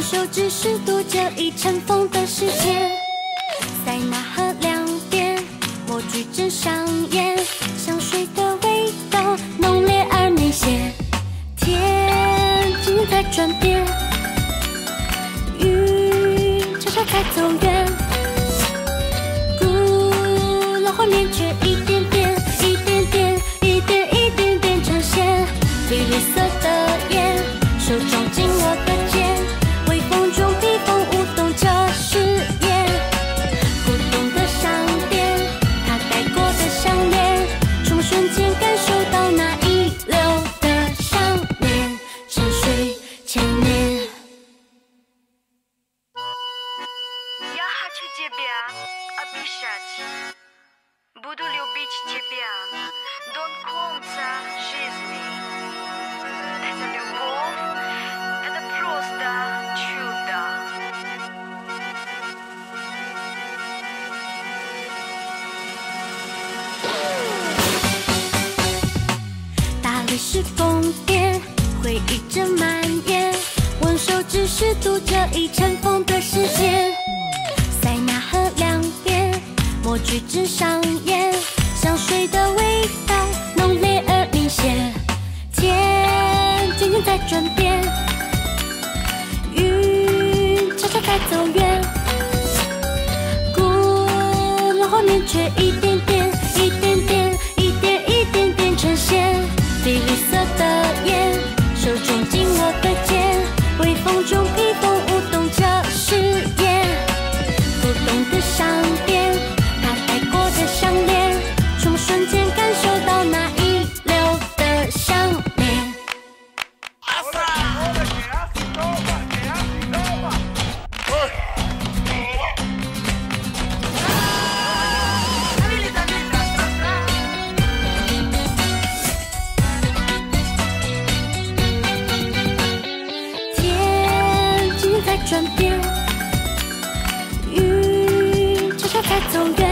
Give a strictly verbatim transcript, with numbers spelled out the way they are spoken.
手只是独着一尘封的世界。塞纳河两边，默剧正上演，香水的味道浓烈而明显。天渐渐在转变，云悄悄在走远，古老画面却一点点、一点点、一点一点点呈现。碧绿色的眼，手装进我的肩，微风中披风舞动着誓言。古董的商店，他戴过的项链，触摸瞬间感受到那一流的想念，沉睡千年。 Я хочу тебя обещать, буду любить тебя до конца жизни. Это любовь, это просто чудо. 大理石宫殿，回忆着蔓延，温手只是独着一尘封的世界。塞纳河两边，默剧正上演，香水的味道浓烈而明显。天渐渐在转变，云悄悄在走远，古老画面却一点点、一点点、一点一点点呈现。碧绿色的眼，手中紧我的肩，微风中披风舞动着誓言。古董的商店，他戴过的项链，触摸瞬间感受到那一流的想念。天渐渐在转变，云悄悄在走远。